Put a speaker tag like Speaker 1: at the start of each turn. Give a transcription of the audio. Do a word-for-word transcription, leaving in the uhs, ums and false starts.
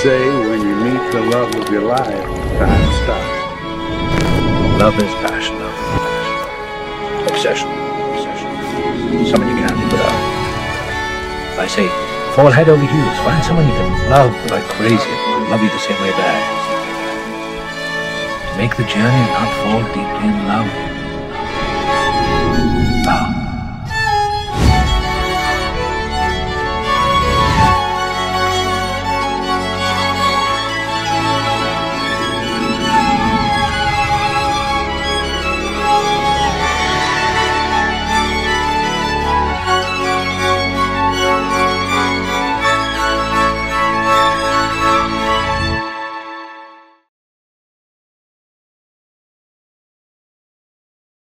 Speaker 1: say when you meet the love of your life, time stops.
Speaker 2: Love is passion, love is passion. Obsession, obsession. Someone you can't live without. I say, fall head over heels. Find someone you can love like crazy and love you the same way back. To make the journey and not fall deeply in love.